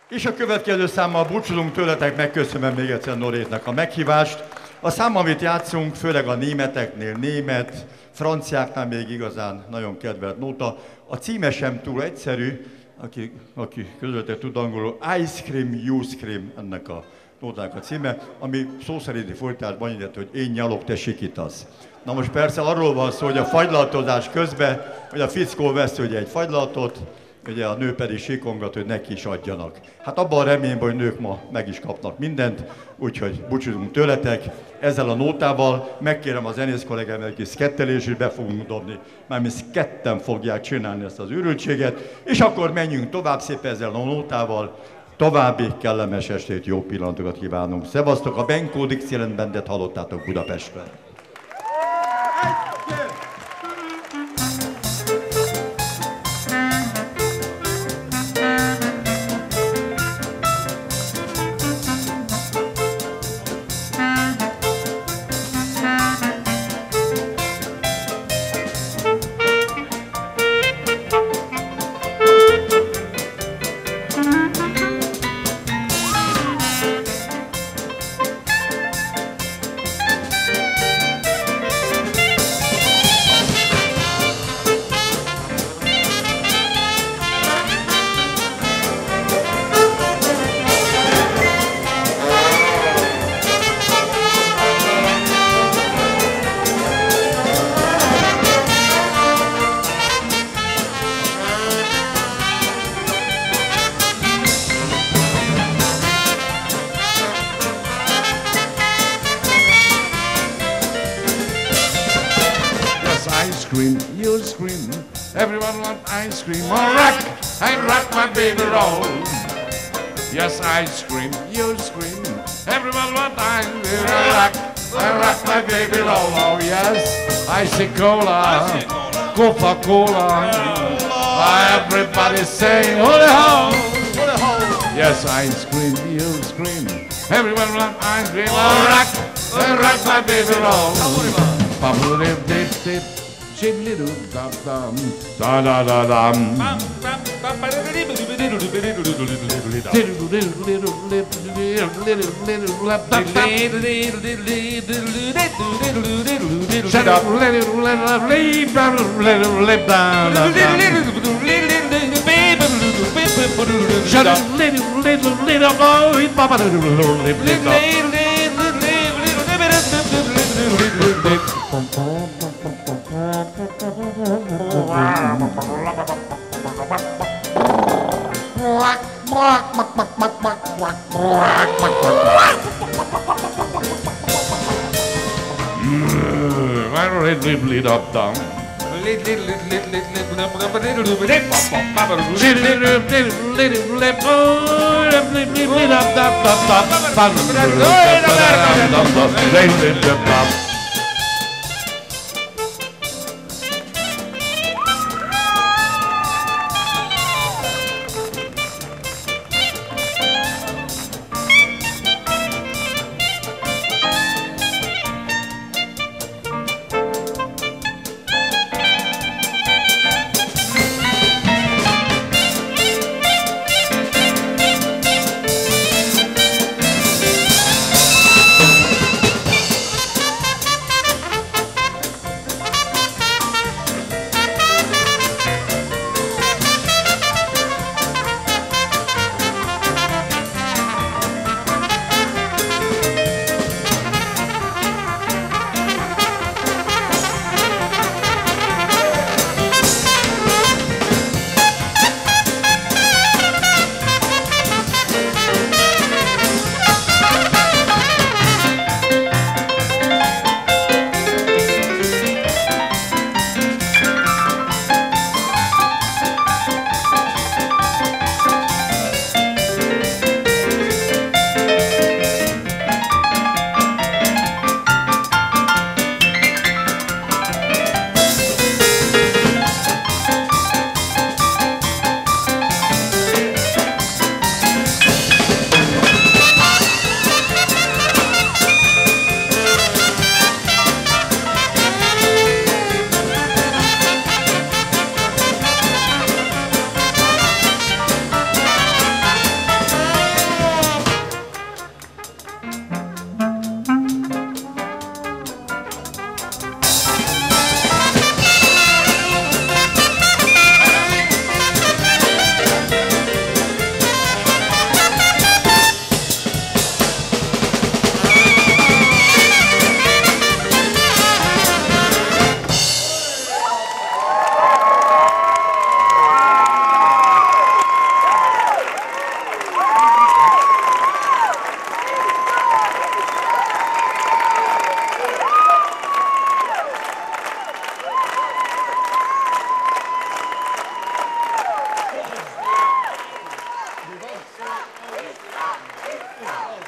És a következő számmal búcsúzunk tőletek, megköszönöm még egyszer Norétnak a meghívást. A szám, amit játszunk, főleg a németeknél német, franciáknál még igazán nagyon kedvelt nóta. A címe sem túl egyszerű, aki közöttek tud angolul, Ice Cream, You Scream, ennek a nótának a címe, ami szó szerinti folytásban így, hogy én nyalok, te sikítasz. Na most persze arról van szó, hogy a fagylaltozás közben, hogy a fickó vesz ugye egy fagylaltot, ugye a nő pedig sikongat, hogy neki is adjanak. Hát abban a reményben, hogy nők ma meg is kapnak mindent, úgyhogy búcsúzunk tőletek. Ezzel a nótával megkérem a zenész kollégám, egy kis szkettelést is be fogunk dobni, mert mi ketten fogják csinálni ezt az őrültséget, és akkor menjünk tovább szépen ezzel a nótával. További kellemes estét, jó pillanatokat kívánunk. Szevasztok, a Benko Dixieland Bandet hallottátok Budapestről. Yes, ice cream, you scream. Everyone want ice cream. I rock my baby roll. Oh yes, icy cola, Coca-Cola. Everybody saying holy ho, holy ho. Yes, ice cream, you scream. Everyone want ice cream. I rock my baby roll. Bubble dip dip dip, shiddly doo dum dum, da da da dum. Shut up, shut up, little boy, Papa. Vissza!